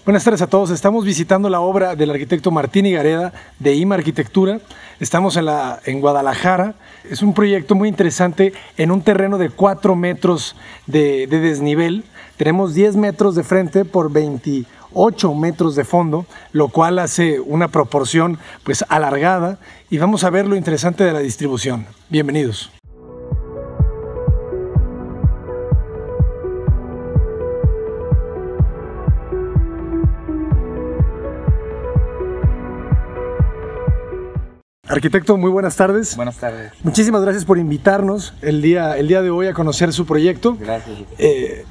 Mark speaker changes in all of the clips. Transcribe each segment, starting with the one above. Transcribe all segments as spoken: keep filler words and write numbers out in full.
Speaker 1: Buenas tardes a todos. Estamos visitando la obra del arquitecto Martín Higareda de IMA Arquitectura. Estamos en, la, en Guadalajara. Es un proyecto muy interesante en un terreno de cuatro metros de, de desnivel. Tenemos diez metros de frente por veintiocho metros de fondo, lo cual hace una proporción pues alargada, y vamos a ver lo interesante de la distribución. Bienvenidos. Arquitecto, muy buenas tardes.
Speaker 2: Buenas tardes.
Speaker 1: Muchísimas gracias por invitarnos el día, el día de hoy a conocer su proyecto.
Speaker 2: Gracias.
Speaker 1: Eh,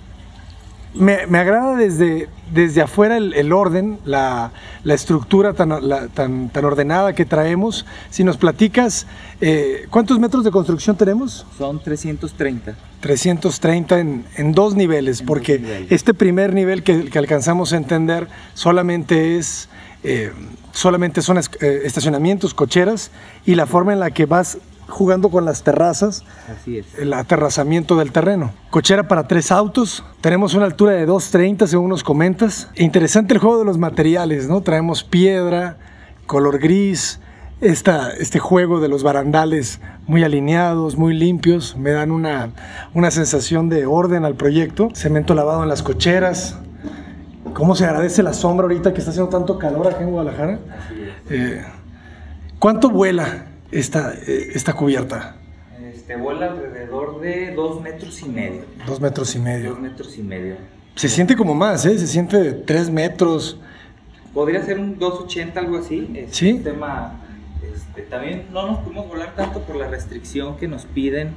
Speaker 1: me, me agrada desde, desde afuera el, el orden, la, la estructura tan, la, tan, tan ordenada que traemos. Si nos platicas, eh, ¿cuántos metros de construcción tenemos?
Speaker 2: Son trescientos treinta.
Speaker 1: trescientos treinta en, en dos niveles, en porque dos niveles. Este primer nivel que, que alcanzamos a entender solamente es... Eh, solamente son eh, estacionamientos, cocheras, y la forma en la que vas jugando con las terrazas.
Speaker 2: Así es.
Speaker 1: El aterrazamiento del terreno. Cochera para tres autos. Tenemos una altura de dos treinta según nos comentas. Interesante el juego de los materiales, ¿no? Traemos piedra, color gris, esta, este juego de los barandales muy alineados, muy limpios. Me dan una, una sensación de orden al proyecto. Cemento lavado en las cocheras. ¿Cómo se agradece la sombra ahorita que está haciendo tanto calor acá en Guadalajara? Eh, ¿Cuánto vuela esta, eh, esta cubierta?
Speaker 2: Este, vuela alrededor de dos metros y medio.
Speaker 1: Dos metros y medio.
Speaker 2: Dos metros y medio.
Speaker 1: Se siente como más, ¿eh? Se siente de tres metros.
Speaker 2: Podría ser un dos ochenta, algo así. Es
Speaker 1: ¿Sí?
Speaker 2: Un tema, este, también no nos pudimos volar tanto por la restricción que nos piden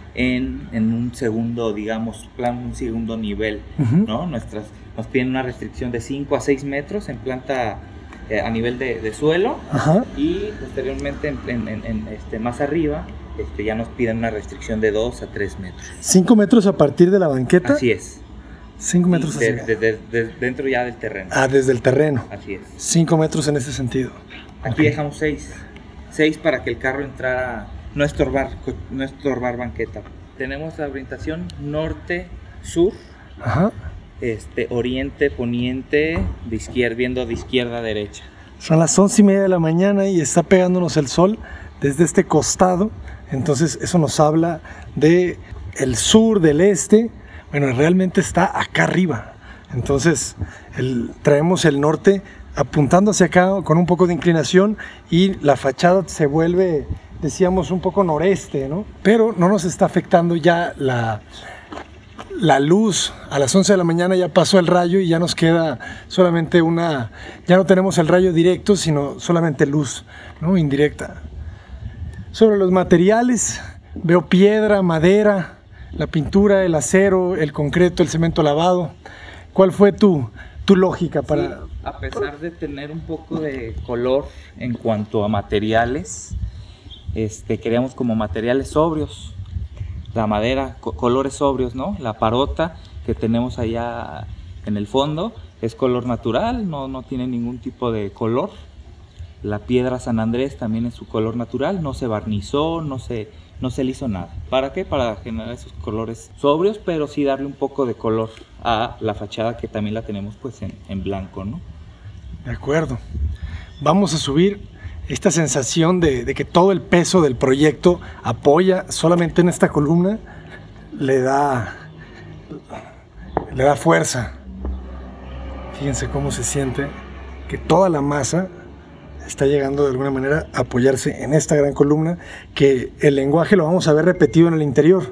Speaker 2: en, en un segundo, digamos, plan, un segundo nivel, uh-huh. ¿no? Nuestras... Nos piden una restricción de cinco a seis metros en planta eh, a nivel de, de suelo. Ajá. Y posteriormente en, en, en, este, más arriba este, ya nos piden una restricción de dos a tres metros.
Speaker 1: ¿cinco metros a partir de la banqueta?
Speaker 2: Así es.
Speaker 1: cinco metros
Speaker 2: de,
Speaker 1: hacia
Speaker 2: de, de, de, dentro ya del terreno.
Speaker 1: Ah, desde el terreno.
Speaker 2: Así es.
Speaker 1: cinco metros en ese sentido.
Speaker 2: Aquí okay. Dejamos seis. seis para que el carro entrara, no estorbar, no estorbar banqueta. Tenemos la orientación norte-sur.
Speaker 1: Ajá.
Speaker 2: Este, oriente, poniente, de izquierda, viendo de izquierda a derecha.
Speaker 1: Son las once y media de la mañana y está pegándonos el sol desde este costado. Entonces eso nos habla de el sur, del este. Bueno, realmente está acá arriba. Entonces el, traemos el norte apuntando hacia acá con un poco de inclinación, y la fachada se vuelve, decíamos, un poco noreste, ¿no? Pero no nos está afectando ya la... La luz. A las once de la mañana ya pasó el rayo y ya nos queda solamente una, ya no tenemos el rayo directo, sino solamente luz, ¿no? Indirecta. Sobre los materiales, veo piedra, madera, la pintura, el acero, el concreto, el cemento lavado. ¿Cuál fue tu, tu lógica para...?
Speaker 2: Sí, a pesar de tener un poco de color en cuanto a materiales, este, queríamos como materiales sobrios. La madera, co colores sobrios, ¿no? La parota que tenemos allá en el fondo es color natural, no, no tiene ningún tipo de color. La piedra San Andrés también es su color natural, no se barnizó, no se, no se le hizo nada. ¿Para qué? Para generar esos colores sobrios, pero sí darle un poco de color a la fachada, que también la tenemos pues en, en blanco, ¿no?
Speaker 1: De acuerdo. Vamos a subir esta sensación de, de que todo el peso del proyecto apoya solamente en esta columna, le da, le da fuerza. Fíjense cómo se siente que toda la masa está llegando de alguna manera a apoyarse en esta gran columna, que el lenguaje lo vamos a ver repetido en el interior.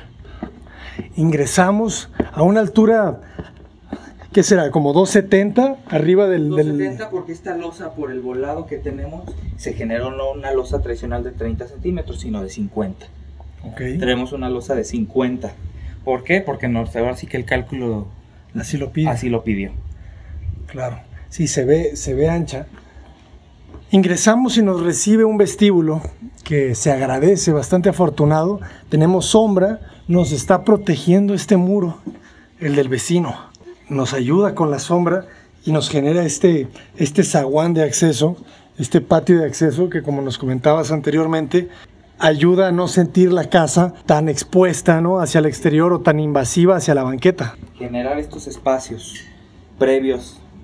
Speaker 1: Ingresamos a una altura... ¿Qué será? ¿Como dos setenta arriba del...?
Speaker 2: dos setenta del... porque esta losa, por el volado que tenemos, se generó no una losa tradicional de treinta centímetros, sino de cincuenta.
Speaker 1: Okay.
Speaker 2: Tenemos una losa de cincuenta. ¿Por qué? Porque no, ahora sí que el cálculo
Speaker 1: así lo pide.
Speaker 2: Así lo pidió.
Speaker 1: Claro. Sí, se ve, se ve ancha. Ingresamos y nos recibe un vestíbulo que se agradece, bastante afortunado. Tenemos sombra, nos está protegiendo este muro, el del vecino. Nos ayuda con la sombra y nos genera este, este zaguán de acceso, este patio de acceso que, como nos comentabas anteriormente, ayuda a no sentir la casa tan expuesta, ¿no?, hacia el exterior, o tan invasiva hacia la banqueta.
Speaker 2: Generar estos espacios previos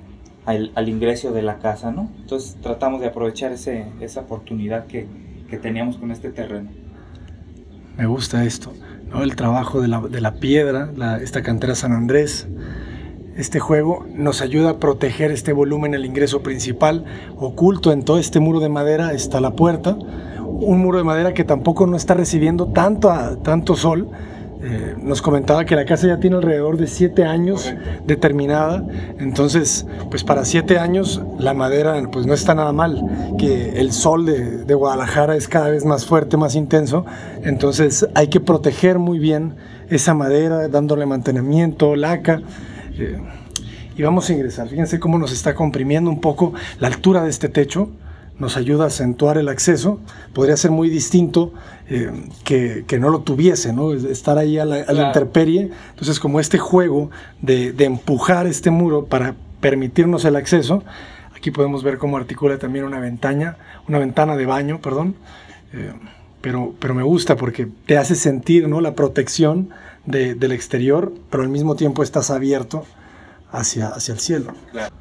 Speaker 2: al, al ingreso de la casa, ¿no? Entonces tratamos de aprovechar ese, esa oportunidad que, que teníamos con este terreno.
Speaker 1: Me gusta esto, ¿no? El trabajo de la, de la piedra, la, esta cantera San Andrés. Este juego nos ayuda a proteger este volumen, el ingreso principal. Oculto en todo este muro de madera está la puerta, un muro de madera que tampoco no está recibiendo tanto, tanto sol. Eh, nos comentaba que la casa ya tiene alrededor de siete años Correcto. de terminada, entonces pues para siete años la madera pues no está nada mal, que el sol de, de Guadalajara es cada vez más fuerte, más intenso, entonces hay que proteger muy bien esa madera, dándole mantenimiento, laca. Eh, y vamos a ingresar. Fíjense cómo nos está comprimiendo un poco la altura de este techo, nos ayuda a acentuar el acceso. Podría ser muy distinto eh, que, que no lo tuviese, ¿no? Estar ahí a la, a la claro. intemperie. Entonces, como este juego de, de empujar este muro para permitirnos el acceso, aquí podemos ver cómo articula también una ventana, una ventana de baño, perdón. Eh, pero, pero me gusta porque te hace sentir, ¿no?, la protección de, del exterior, pero al mismo tiempo estás abierto hacia, hacia el cielo. Claro.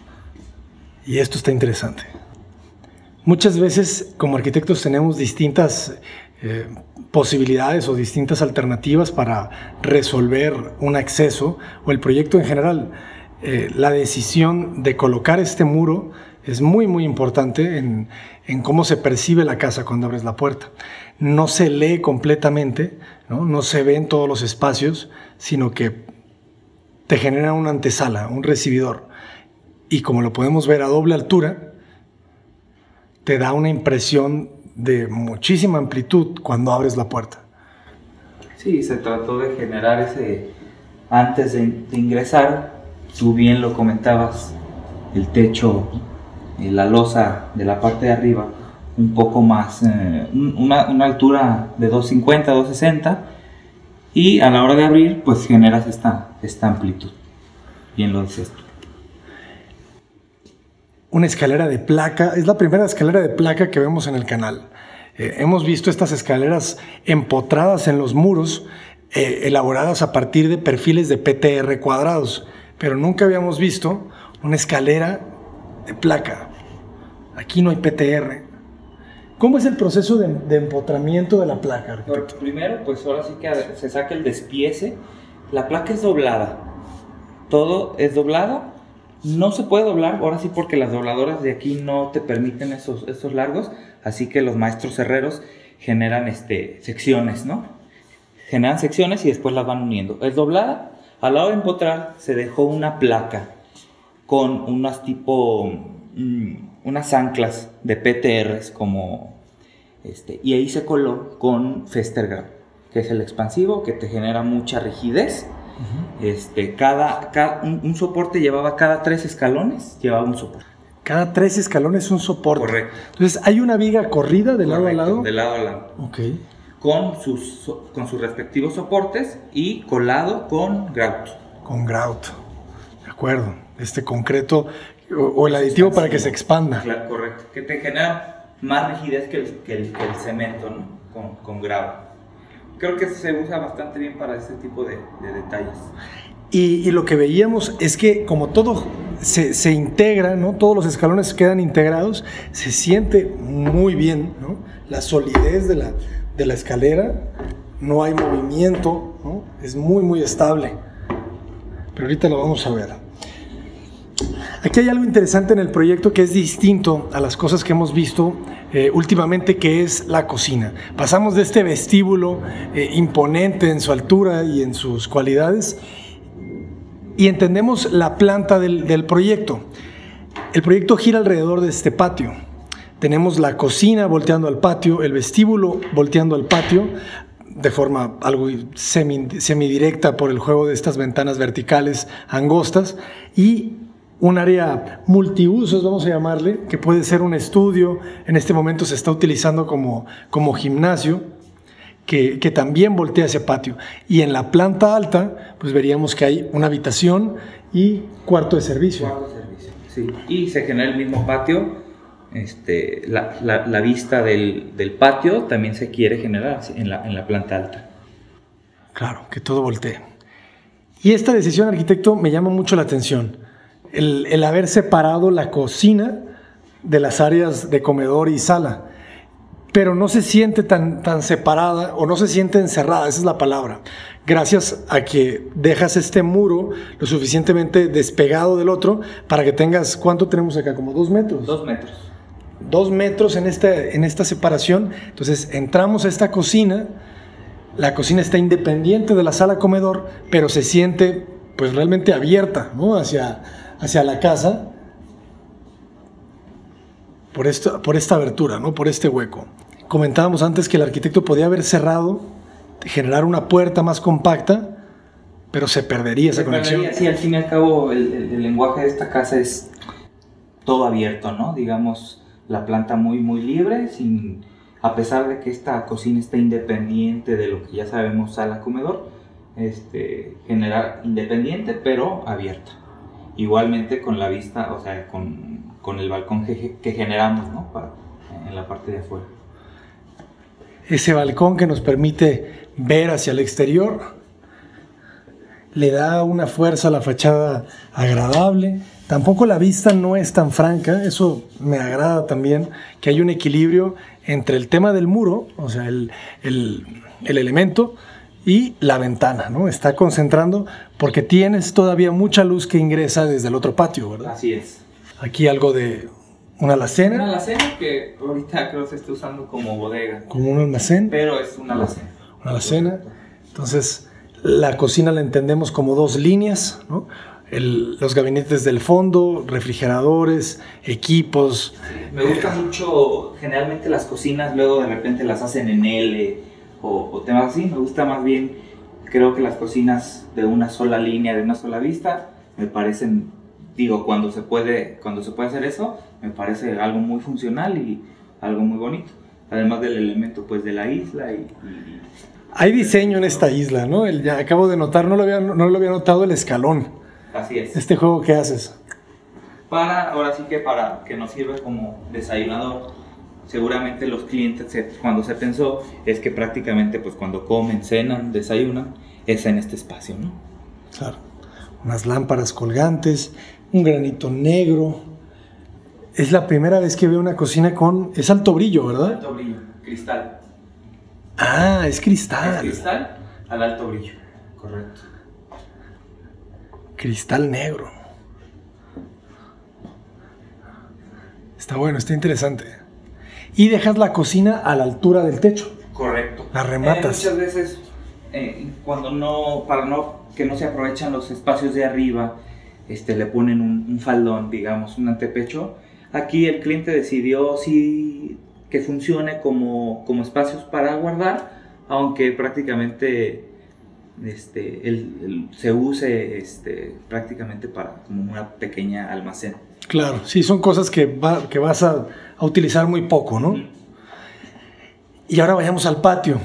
Speaker 1: Y esto está interesante. Muchas veces como arquitectos tenemos distintas eh, posibilidades o distintas alternativas para resolver un acceso o el proyecto en general. Eh, la decisión de colocar este muro es muy muy importante en, en cómo se percibe la casa cuando abres la puerta. No se lee completamente, ¿no? No se ve en todos los espacios, sino que te genera una antesala, un recibidor. Y como lo podemos ver a doble altura, te da una impresión de muchísima amplitud cuando abres la puerta.
Speaker 2: Sí, se trató de generar ese, antes de, de ingresar, tú bien lo comentabas, el techo, eh, la losa de la parte de arriba, un poco más, eh, una, una altura de dos cincuenta, dos sesenta, y a la hora de abrir, pues generas esta, esta amplitud. Bien lo dices tú.
Speaker 1: Una escalera de placa, es la primera escalera de placa que vemos en el canal. Eh, hemos visto estas escaleras empotradas en los muros, eh, elaboradas a partir de perfiles de P T R cuadrados, pero nunca habíamos visto una escalera de placa. Aquí no hay P T R. ¿Cómo es el proceso de, de empotramiento de la placa, arquitecto?
Speaker 2: Primero, pues ahora sí que se saca el despiece. La placa es doblada, todo es doblado. No se puede doblar, ahora sí, porque las dobladoras de aquí no te permiten esos, esos largos, así que los maestros herreros generan este, secciones, ¿no? Generan secciones y después las van uniendo. Es doblada, al lado de empotrar se dejó una placa con unas tipo, mmm, unas anclas de P T Rs como, este, y ahí se coló con Festergrau, que es el expansivo que te genera mucha rigidez. Uh-huh. Este, cada, cada un, un soporte llevaba cada tres escalones, llevaba un soporte.
Speaker 1: Cada tres escalones un soporte.
Speaker 2: Correcto.
Speaker 1: Entonces hay una viga corrida de lado a lado.
Speaker 2: De lado a lado.
Speaker 1: Ok.
Speaker 2: Con sus, con sus respectivos soportes y colado con grout.
Speaker 1: Con grout. De acuerdo. Este concreto o, o el aditivo para que se expanda.
Speaker 2: Claro, correcto. Que te genera más rigidez que el, que el, que el cemento, ¿no? Con, con grout. Creo que se usa bastante bien para este tipo de, de detalles.
Speaker 1: Y, y lo que veíamos es que como todo se, se integra, ¿no? Todos los escalones quedan integrados, se siente muy bien, ¿no? La solidez de la, de la escalera, no hay movimiento, ¿no? Es muy muy estable. Pero ahorita lo vamos a ver. Aquí hay algo interesante en el proyecto que es distinto a las cosas que hemos visto eh, últimamente, que es la cocina. Pasamos de este vestíbulo eh, imponente en su altura y en sus cualidades y entendemos la planta del, del proyecto. El proyecto gira alrededor de este patio. Tenemos la cocina volteando al patio, el vestíbulo volteando al patio, de forma algo semi, semidirecta por el juego de estas ventanas verticales angostas, y un área multiusos, vamos a llamarle, que puede ser un estudio. En este momento se está utilizando como, como gimnasio, que, que también voltea hacia patio. Y en la planta alta, pues veríamos que hay una habitación y cuarto de servicio.
Speaker 2: Cuarto de servicio, sí. Y se genera el mismo patio. Este, la, la, la vista del, del patio también se quiere generar en la, en la planta alta.
Speaker 1: Claro, que todo voltee. Y esta decisión, arquitecto, me llama mucho la atención. el, el haber separado la cocina de las áreas de comedor y sala, pero no se siente tan, tan separada o no se siente encerrada, esa es la palabra, gracias a que dejas este muro lo suficientemente despegado del otro para que tengas, ¿cuánto tenemos acá? Como dos metros.
Speaker 2: Dos metros.
Speaker 1: Dos metros en, este, en esta separación. Entonces entramos a esta cocina, la cocina está independiente de la sala comedor, pero se siente pues realmente abierta, ¿no? hacia, hacia la casa por, esto, por esta abertura, ¿no? Por este hueco. Comentábamos antes que el arquitecto podía haber cerrado, generar una puerta más compacta, pero se perdería esa
Speaker 2: se
Speaker 1: conexión.
Speaker 2: Perdería, sí, al fin y al cabo el, el, el lenguaje de esta casa es todo abierto, ¿no? Digamos, la planta muy, muy libre, sin, a pesar de que esta cocina está independiente de lo que ya sabemos sala comedor, este, generar independiente pero abierta. Igualmente con la vista, o sea, con, con el balcón que, que generamos, ¿no? Para, en la parte de afuera.
Speaker 1: Ese balcón que nos permite ver hacia el exterior le da una fuerza a la fachada agradable. Tampoco la vista no es tan franca, eso me agrada también, que hay un equilibrio entre el tema del muro, o sea, el, el, el elemento, y la ventana, ¿no? Está concentrando porque tienes todavía mucha luz que ingresa desde el otro patio, ¿verdad?
Speaker 2: Así es.
Speaker 1: Aquí algo de una alacena.
Speaker 2: Una alacena que ahorita creo que se está usando como bodega.
Speaker 1: Como un almacén.
Speaker 2: Pero es una alacena.
Speaker 1: Una alacena. Entonces, la cocina la entendemos como dos líneas, ¿no? El, los gabinetes del fondo, refrigeradores, equipos.
Speaker 2: Sí, me gusta mucho, generalmente las cocinas luego de repente las hacen en L o, o temas así. Me gusta más bien, creo que las cocinas de una sola línea, de una sola vista, me parecen, digo, cuando se puede, cuando se puede hacer eso, me parece algo muy funcional y algo muy bonito. Además del elemento pues de la isla y... y
Speaker 1: hay diseño en esta isla, ¿no? El, ya acabo de notar, no lo había, no lo había notado, el escalón.
Speaker 2: Así es.
Speaker 1: Este juego que haces.
Speaker 2: Para, ahora sí que para que nos sirve como desayunador. Seguramente los clientes, se, cuando se pensó, es que prácticamente pues cuando comen, cenan, desayunan, es en este espacio, ¿no?
Speaker 1: Claro. Unas lámparas colgantes, un granito negro. Es la primera vez que veo una cocina con... es alto brillo, ¿verdad?
Speaker 2: Alto brillo, cristal.
Speaker 1: Ah, es cristal.
Speaker 2: Es cristal al alto brillo, correcto.
Speaker 1: Cristal negro. Está bueno, está interesante. Y dejas la cocina a la altura del techo.
Speaker 2: Correcto.
Speaker 1: La rematas.
Speaker 2: Eh, muchas veces, eh, cuando no, para no, que no se aprovechan los espacios de arriba, este, le ponen un, un faldón, digamos, un antepecho. Aquí el cliente decidió sí que funcione como, como espacios para guardar, aunque prácticamente este, el, el, se use este, prácticamente para como una pequeña almacén.
Speaker 1: Claro, sí, son cosas que, va, que vas a, a utilizar muy poco, ¿no? Mm. Y ahora vayamos al patio.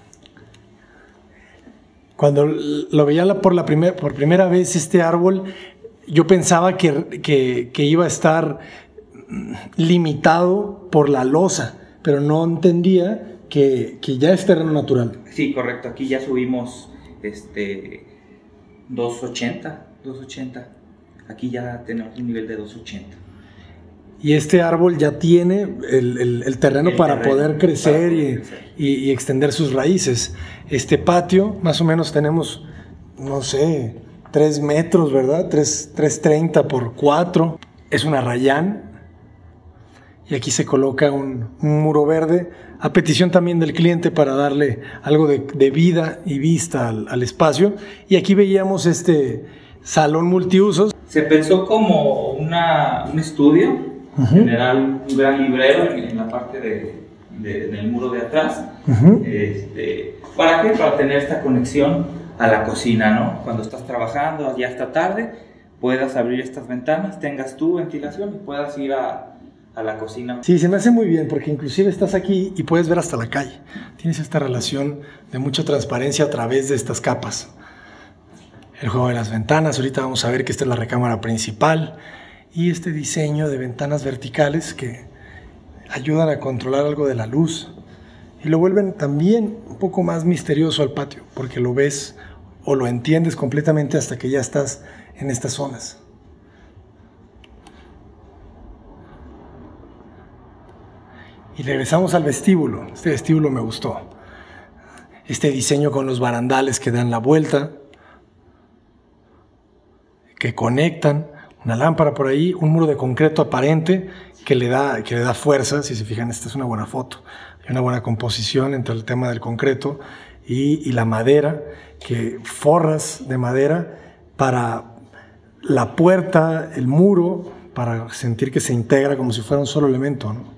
Speaker 1: Cuando lo veía por, la primer, por primera vez este árbol, yo pensaba que, que, que iba a estar limitado por la losa, pero no entendía que, que ya es terreno natural.
Speaker 2: Sí, correcto. Aquí ya subimos este, dos ochenta. Aquí ya tenemos un nivel de dos ochenta.
Speaker 1: Y este árbol ya tiene el, el, el terreno el para terreno, poder crecer, para poder y, crecer. Y, y extender sus raíces. Este patio, más o menos tenemos, no sé, tres metros, ¿verdad? tres treinta por cuatro. Es una rayán. Y aquí se coloca un, un muro verde, a petición también del cliente para darle algo de, de vida y vista al, al espacio. Y aquí veíamos este salón multiusos.
Speaker 2: Se pensó como una, un estudio, uh-huh. general, un gran librero en, en la parte de, de, del muro de atrás. Uh-huh. este, ¿Para qué? Para tener esta conexión a la cocina, ¿no? Cuando estás trabajando ya hasta tarde, puedas abrir estas ventanas, tengas tu ventilación y puedas ir a... a la cocina.
Speaker 1: Sí, se me hace muy bien porque inclusive estás aquí y puedes ver hasta la calle. Tienes esta relación de mucha transparencia a través de estas capas. El juego de las ventanas, ahorita vamos a ver que esta es la recámara principal y este diseño de ventanas verticales que ayudan a controlar algo de la luz y lo vuelven también un poco más misterioso al patio porque lo ves o lo entiendes completamente hasta que ya estás en estas zonas. Y regresamos al vestíbulo. Este vestíbulo me gustó. Este diseño con los barandales que dan la vuelta, que conectan, una lámpara por ahí, un muro de concreto aparente que le da, que le da fuerza. Si se fijan, esta es una buena foto. Hay una buena composición entre el tema del concreto y, y la madera, que forras de madera para la puerta, el muro, para sentir que se integra como si fuera un solo elemento, ¿no?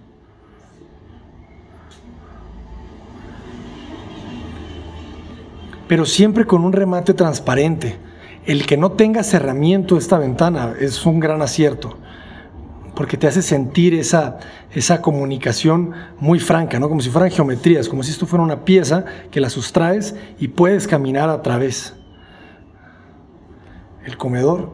Speaker 1: Pero siempre con un remate transparente. El que no tenga cerramiento esta ventana es un gran acierto, porque te hace sentir esa, esa comunicación muy franca, ¿no? Como si fueran geometrías, como si esto fuera una pieza que la sustraes y puedes caminar a través. El comedor.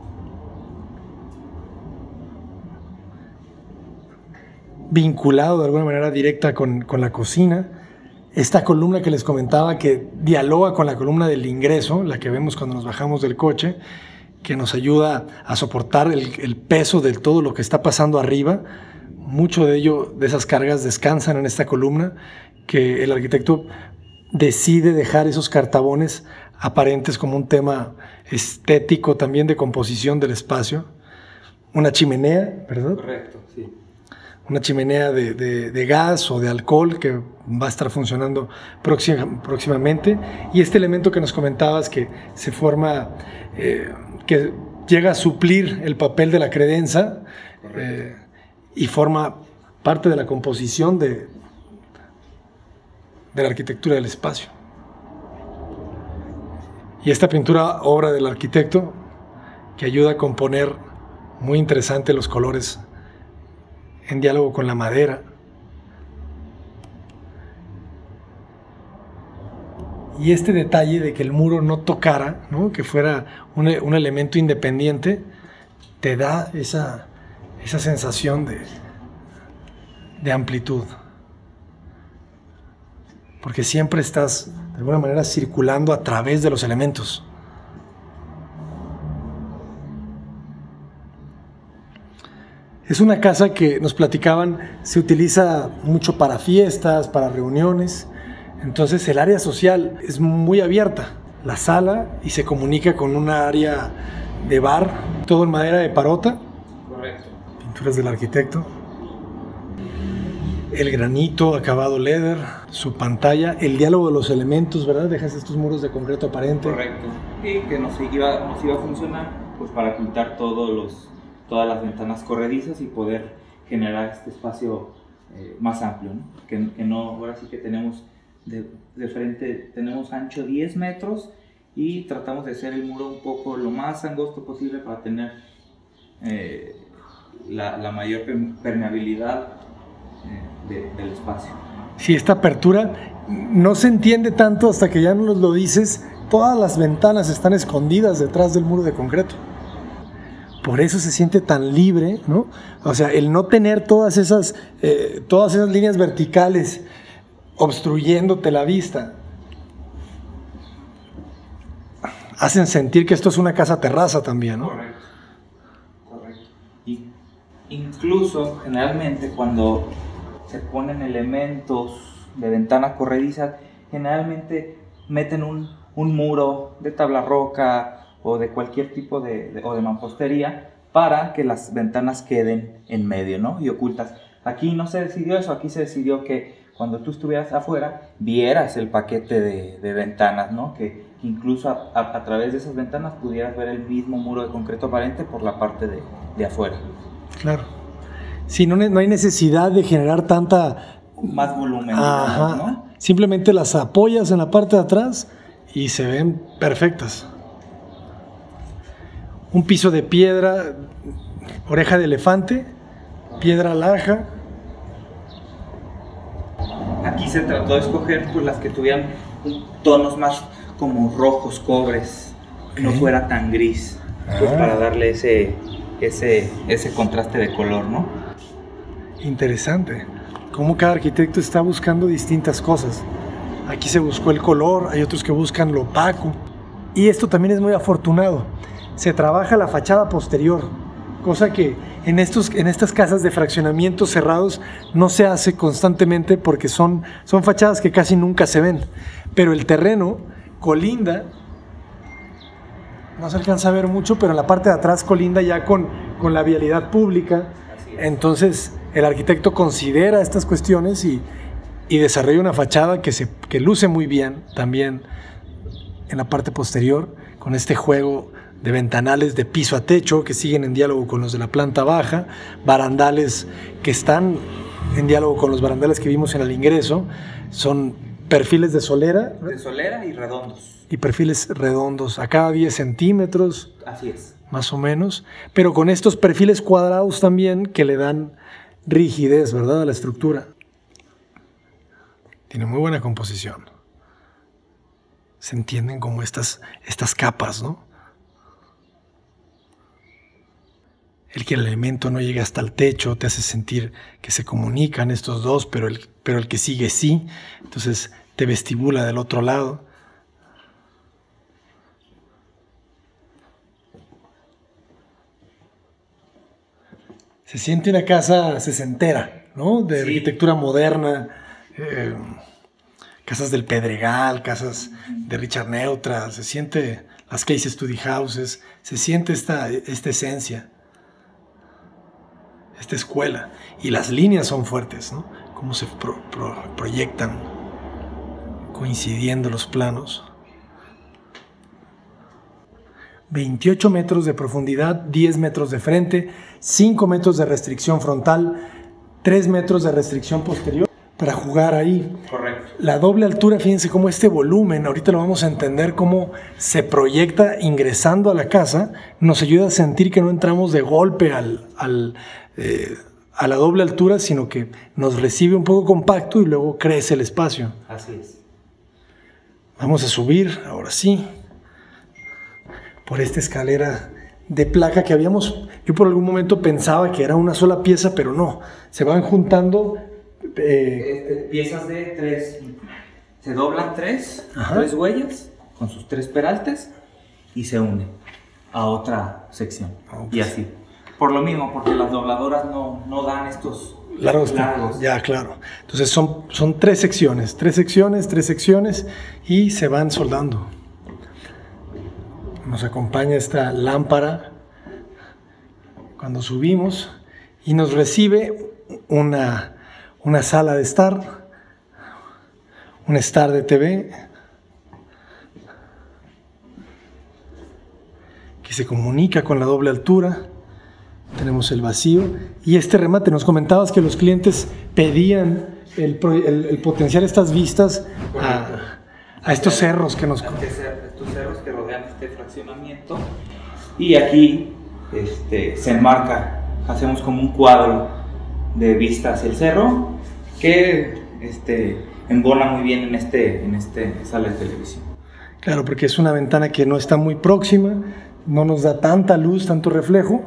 Speaker 1: Vinculado de alguna manera directa con, con la cocina. Esta columna que les comentaba que dialoga con la columna del ingreso, la que vemos cuando nos bajamos del coche, que nos ayuda a soportar el, el peso de todo lo que está pasando arriba. Mucho de ello, de esas cargas, descansan en esta columna, que el arquitecto decide dejar esos cartabones aparentes como un tema estético también de composición del espacio. Una chimenea, ¿verdad?
Speaker 2: Correcto, sí.
Speaker 1: Una chimenea de, de, de gas o de alcohol que va a estar funcionando próxima, próximamente. Y este elemento que nos comentabas que se forma, eh, que llega a suplir el papel de la credenza eh, y forma parte de la composición de, de la arquitectura del espacio. Y esta pintura, obra del arquitecto, que ayuda a componer muy interesante los colores en diálogo con la madera. Y este detalle de que el muro no tocara, ¿no? Que fuera un, un elemento independiente, te da esa, esa sensación de, de amplitud. Porque siempre estás, de alguna manera, circulando a través de los elementos. Es una casa que nos platicaban, se utiliza mucho para fiestas, para reuniones. Entonces el área social es muy abierta. La sala y se comunica con una área de bar, todo en madera de parota.
Speaker 2: Correcto.
Speaker 1: Pinturas del arquitecto. El granito, acabado leather, su pantalla, el diálogo de los elementos, ¿verdad? Dejas estos muros de concreto aparente.
Speaker 2: Correcto. Y que nos iba, nos iba a funcionar pues para ocultar todos los... todas las ventanas corredizas y poder generar este espacio eh, más amplio, ¿no? Que, que no, ahora sí que tenemos de, de frente, tenemos ancho diez metros y tratamos de hacer el muro un poco lo más angosto posible para tener eh, la, la mayor permeabilidad eh, de, del espacio.
Speaker 1: Sí, esta apertura no se entiende tanto hasta que ya nos lo dices. Todas las ventanas están escondidas detrás del muro de concreto. Por eso se siente tan libre, ¿no? O sea, el no tener todas esas, eh, todas esas líneas verticales obstruyéndote la vista, hacen sentir que esto es una casa terraza también, ¿no?
Speaker 2: Correcto. Correcto. Y incluso, generalmente, cuando se ponen elementos de ventana corrediza, generalmente meten un, un muro de tabla roca o de cualquier tipo de, de, o de mampostería para que las ventanas queden en medio, ¿no? Y ocultas. Aquí no se decidió eso, aquí se decidió que cuando tú estuvieras afuera vieras el paquete de, de ventanas, ¿no? Que incluso a, a, a través de esas ventanas pudieras ver el mismo muro de concreto aparente por la parte de, de afuera.
Speaker 1: Claro. Sí, no, no hay necesidad de generar tanta...
Speaker 2: Más volumen,
Speaker 1: Ajá.
Speaker 2: ¿no?
Speaker 1: Simplemente las apoyas en la parte de atrás y se ven perfectas. Un piso de piedra, oreja de elefante, piedra laja.
Speaker 2: Aquí se trató de escoger pues, las que tuvieran tonos más como rojos, cobres, okay. No fuera tan gris, ah. Pues para darle ese, ese, ese contraste de color, ¿no?
Speaker 1: Interesante. Cómo cada arquitecto está buscando distintas cosas. Aquí se buscó el color, hay otros que buscan lo opaco. Y esto también es muy afortunado. Se trabaja la fachada posterior, cosa que en, estos, en estas casas de fraccionamientos cerrados no se hace constantemente porque son, son fachadas que casi nunca se ven. Pero el terreno colinda, no se alcanza a ver mucho, pero en la parte de atrás colinda ya con, con la vialidad pública. Entonces el arquitecto considera estas cuestiones y, y desarrolla una fachada que, se, que luce muy bien también en la parte posterior, con este juego de ventanales de piso a techo que siguen en diálogo con los de la planta baja, barandales que están en diálogo con los barandales que vimos en el ingreso, son perfiles de solera.
Speaker 2: De solera y redondos.
Speaker 1: Y perfiles redondos, a cada diez centímetros.
Speaker 2: Así es.
Speaker 1: Más o menos, pero con estos perfiles cuadrados también que le dan rigidez, ¿verdad?, a la estructura. Tiene muy buena composición. Se entienden como estas, estas capas, ¿no? El que el elemento no llegue hasta el techo te hace sentir que se comunican estos dos, pero el, pero el que sigue sí, entonces te vestibula del otro lado. Se siente una casa sesentera, ¿no? De sí. Arquitectura moderna, eh, casas del Pedregal, casas de Richard Neutra, se siente las Case Study Houses, se siente esta, esta esencia, esta escuela. Y las líneas son fuertes, ¿no? Cómo se pro, pro, proyectan, coincidiendo los planos. veintiocho metros de profundidad, diez metros de frente, cinco metros de restricción frontal, tres metros de restricción posterior para jugar ahí.
Speaker 2: Correcto.
Speaker 1: La doble altura, fíjense cómo este volumen, ahorita lo vamos a entender cómo se proyecta ingresando a la casa, nos ayuda a sentir que no entramos de golpe al, al, eh, a la doble altura, sino que nos recibe un poco compacto y luego crece el espacio.
Speaker 2: Así es.
Speaker 1: Vamos a subir, ahora sí, por esta escalera de placa que habíamos, yo por algún momento pensaba que era una sola pieza, pero no, se van juntando
Speaker 2: eh, este, piezas de tres, se doblan tres, Ajá. tres huellas con sus tres peraltes y se unen a otra sección, okay. Y así, por lo mismo, porque las dobladoras no, no dan estos
Speaker 1: largos, largos. Ya, claro, entonces son, son tres secciones, tres secciones, tres secciones y se van soldando. Nos acompaña esta lámpara cuando subimos y nos recibe una, una sala de estar, un estar de T V que se comunica con la doble altura. Tenemos el vacío y este remate. Nos comentabas que los clientes pedían el, el, el potenciar estas vistas a, a estos cerros que nos...
Speaker 2: estos cerros que rodean este fraccionamiento, y aquí este, se enmarca, hacemos como un cuadro de vista hacia el cerro que este, embona muy bien en este, en este sala de televisión.
Speaker 1: Claro, porque es una ventana que no está muy próxima, no nos da tanta luz, tanto reflejo,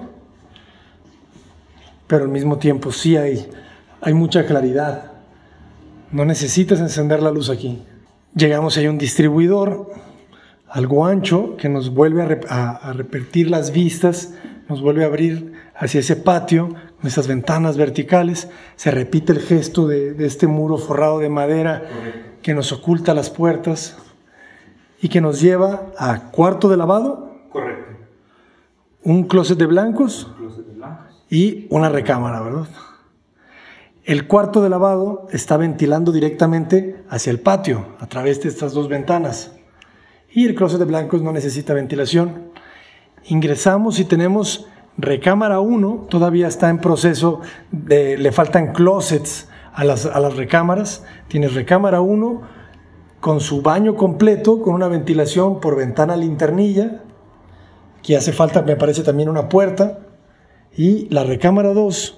Speaker 1: pero al mismo tiempo sí hay, hay mucha claridad. No necesitas encender la luz aquí. Llegamos ahí a un distribuidor algo ancho que nos vuelve a, rep a, a repetir las vistas, nos vuelve a abrir hacia ese patio con esas ventanas verticales. Se repite el gesto de, de este muro forrado de madera, correcto, que nos oculta las puertas y que nos lleva a cuarto de lavado,
Speaker 2: correcto,
Speaker 1: un closet de blancos,
Speaker 2: un closet de blancos
Speaker 1: y una recámara, ¿verdad? El cuarto de lavado está ventilando directamente hacia el patio a través de estas dos ventanas. Y el closet de blancos no necesita ventilación. Ingresamos y tenemos recámara uno, todavía está en proceso, de, le faltan closets a las, a las recámaras. Tienes recámara uno con su baño completo, con una ventilación por ventana linternilla, que hace falta, me parece, también una puerta. Y la recámara dos,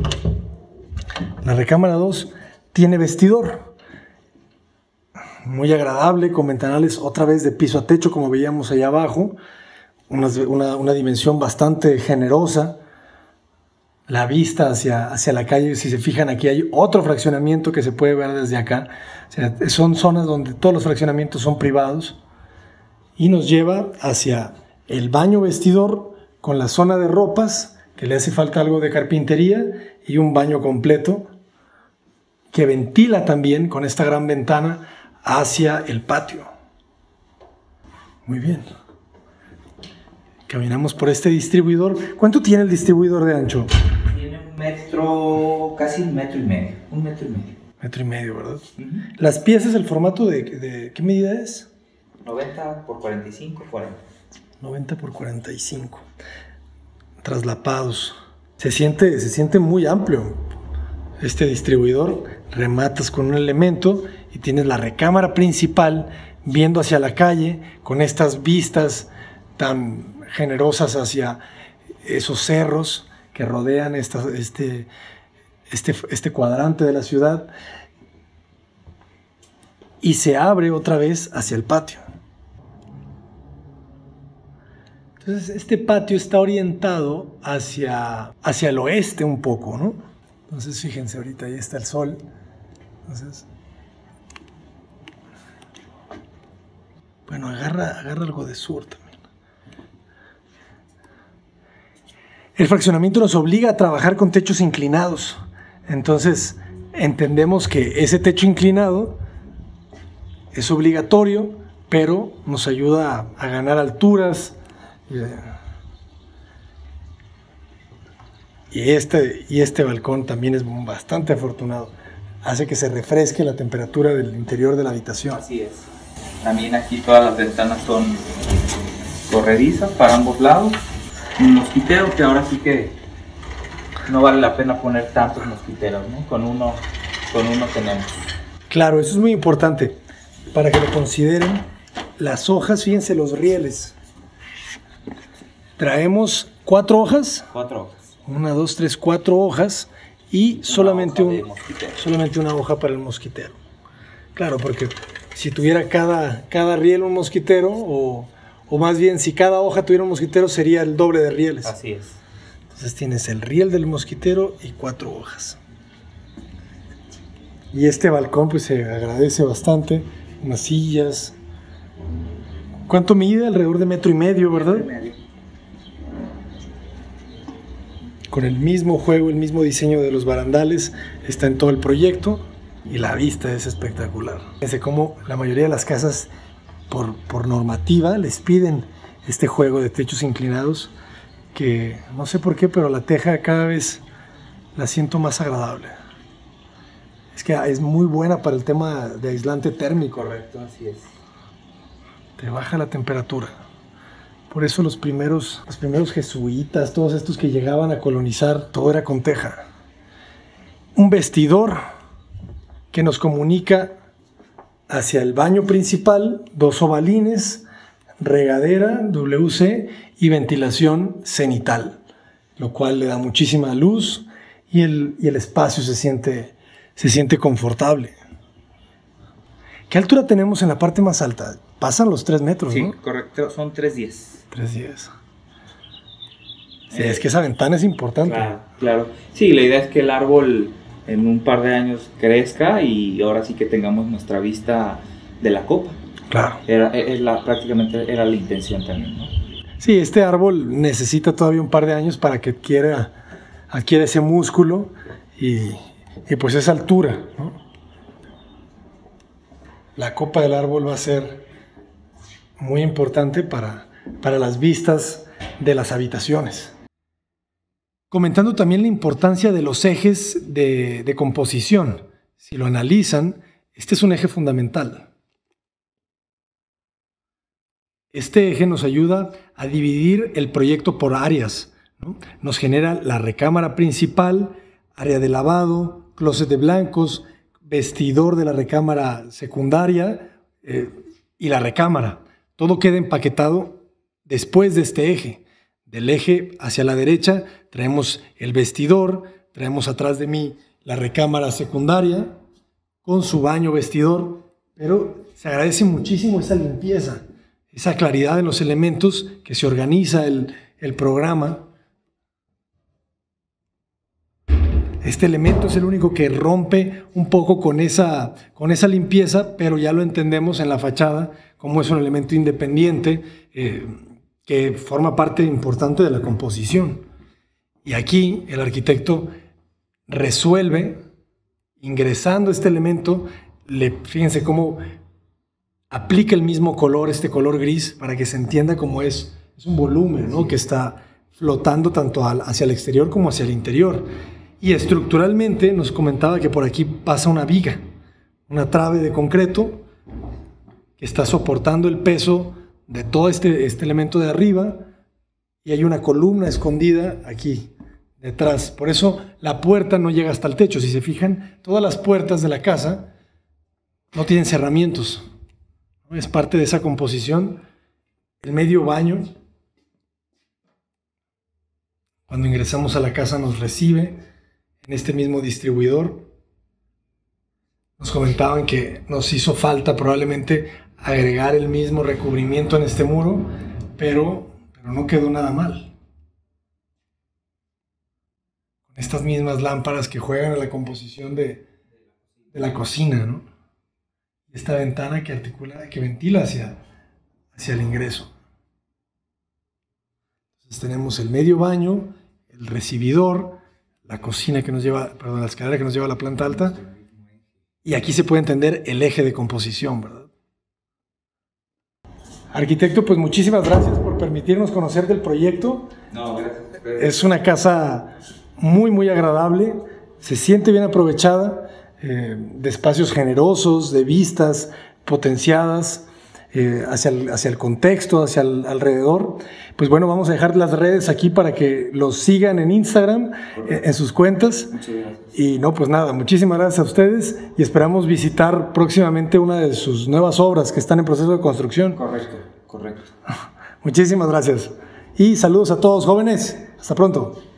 Speaker 1: la recámara dos tiene vestidor. Muy agradable, con ventanales otra vez de piso a techo, como veíamos allá abajo, una, una, una dimensión bastante generosa. La vista hacia, hacia la calle, si se fijan, aquí hay otro fraccionamiento que se puede ver desde acá. O sea, son zonas donde todos los fraccionamientos son privados y nos lleva hacia el baño vestidor con la zona de ropas, que que le hace falta algo de carpintería y un baño completo que ventila también con esta gran ventana hacia el patio. Muy bien. Caminamos por este distribuidor. ¿Cuánto tiene el distribuidor de ancho?
Speaker 2: Tiene un metro, casi un metro y medio. Un metro y medio.
Speaker 1: Metro y medio, ¿verdad?
Speaker 2: Uh-huh.
Speaker 1: Las piezas, el formato de, de ¿qué medida es?
Speaker 2: noventa por cuarenta y cinco, cuarenta.
Speaker 1: noventa por cuarenta y cinco. Traslapados. Se siente, se siente muy amplio este distribuidor. Rematas con un elemento y tienes la recámara principal viendo hacia la calle con estas vistas tan generosas hacia esos cerros que rodean esta, este, este, este cuadrante de la ciudad, y se abre otra vez hacia el patio. Entonces este patio está orientado hacia, hacia el oeste un poco, ¿no? Entonces fíjense, ahorita ahí está el sol. Entonces, bueno, agarra, agarra algo de sur también. El fraccionamiento nos obliga a trabajar con techos inclinados. Entonces, entendemos que ese techo inclinado es obligatorio, pero nos ayuda a, a ganar alturas. Y este, y este balcón también es bastante afortunado. Hace que se refresque la temperatura del interior de la habitación.
Speaker 2: Así es. También aquí todas las ventanas son corredizas para ambos lados. Un mosquitero que ahora sí que no vale la pena poner tantos mosquiteros, ¿no? Con uno, con uno tenemos.
Speaker 1: Claro, eso es muy importante para que lo consideren. Las hojas, fíjense los rieles. Traemos cuatro hojas.
Speaker 2: Cuatro hojas.
Speaker 1: Una, dos, tres, cuatro hojas y
Speaker 2: una
Speaker 1: solamente, un, solamente una hoja para el mosquitero. Claro, porque si tuviera cada, cada riel un mosquitero, o, o más bien si cada hoja tuviera un mosquitero, sería el doble de rieles.
Speaker 2: Así es.
Speaker 1: Entonces tienes el riel del mosquitero y cuatro hojas. Y este balcón pues se agradece bastante. Unas sillas. ¿Cuánto mide? Alrededor de metro y medio, ¿verdad?
Speaker 2: Metro y medio.
Speaker 1: Con el mismo juego, el mismo diseño de los barandales, está en todo el proyecto y la vista es espectacular. Fíjense cómo la mayoría de las casas, por, por normativa, les piden este juego de techos inclinados, que no sé por qué, pero la teja cada vez la siento más agradable. Es que es muy buena para el tema de aislante térmico.
Speaker 2: Correcto, así es.
Speaker 1: Te baja la temperatura. Por eso los primeros, los primeros jesuitas, todos estos que llegaban a colonizar, todo era con teja. Un vestidor que nos comunica hacia el baño principal, dos ovalines, regadera W C y ventilación cenital, lo cual le da muchísima luz y el, y el espacio se siente, se siente confortable. ¿Qué altura tenemos en la parte más alta? Pasan los tres metros,
Speaker 2: sí,
Speaker 1: ¿no?
Speaker 2: Sí, correcto, son tres diez.
Speaker 1: tres diez. Sí, eh, es que esa ventana es importante.
Speaker 2: Claro, claro. Sí, la idea es que el árbol en un par de años crezca y ahora sí que tengamos nuestra vista de la copa.
Speaker 1: Claro.
Speaker 2: Era, es la, prácticamente era la intención también, ¿no?
Speaker 1: Sí, este árbol necesita todavía un par de años para que adquiera, adquiera ese músculo y, y pues esa altura, ¿no? La copa del árbol va a ser muy importante para, para las vistas de las habitaciones. Comentando también la importancia de los ejes de, de composición. Si lo analizan, este es un eje fundamental. Este eje nos ayuda a dividir el proyecto por áreas, ¿no? Nos genera la recámara principal, área de lavado, closet de blancos, vestidor de la recámara secundaria eh, y la recámara. Todo queda empaquetado después de este eje. Del eje hacia la derecha traemos el vestidor, traemos atrás de mí la recámara secundaria con su baño vestidor, pero se agradece muchísimo esa limpieza, esa claridad en los elementos que se organiza el, el programa. Este elemento es el único que rompe un poco con esa, con esa limpieza, pero ya lo entendemos en la fachada como es un elemento independiente eh, que forma parte importante de la composición. Y aquí el arquitecto resuelve ingresando este elemento, le, fíjense cómo aplica el mismo color, este color gris, para que se entienda cómo es, es un volumen, ¿no? Que está flotando tanto al, hacia el exterior como hacia el interior. Y estructuralmente nos comentaba que por aquí pasa una viga, una trave de concreto que está soportando el peso de todo este, este elemento de arriba, y hay una columna escondida aquí detrás. Por eso la puerta no llega hasta el techo. Si se fijan, todas las puertas de la casa no tienen cerramientos. Es parte de esa composición. El medio baño, cuando ingresamos a la casa, nos recibe en este mismo distribuidor. Nos comentaban que nos hizo falta probablemente agregar el mismo recubrimiento en este muro, pero, pero no quedó nada mal. Con estas mismas lámparas que juegan a la composición de, de la cocina, ¿no? Esta ventana que articula, que ventila hacia, hacia el ingreso. Entonces tenemos el medio baño, el recibidor, la cocina que nos lleva, perdón, la escalera que nos lleva a la planta alta, y aquí se puede entender el eje de composición, ¿verdad? Arquitecto, pues muchísimas gracias por permitirnos conocer del proyecto.
Speaker 2: No, gracias.
Speaker 1: Es una casa muy, muy agradable, se siente bien aprovechada, eh, de espacios generosos, de vistas potenciadas, eh, hacia, el, hacia el contexto, hacia el alrededor. Pues bueno, vamos a dejar las redes aquí para que los sigan en Instagram, eh, en sus cuentas.
Speaker 2: Muchas gracias.
Speaker 1: Y no, pues nada, muchísimas gracias a ustedes y esperamos visitar próximamente una de sus nuevas obras que están en proceso de construcción.
Speaker 2: Correcto, correcto.
Speaker 1: Muchísimas gracias. Y saludos a todos, jóvenes. Hasta pronto.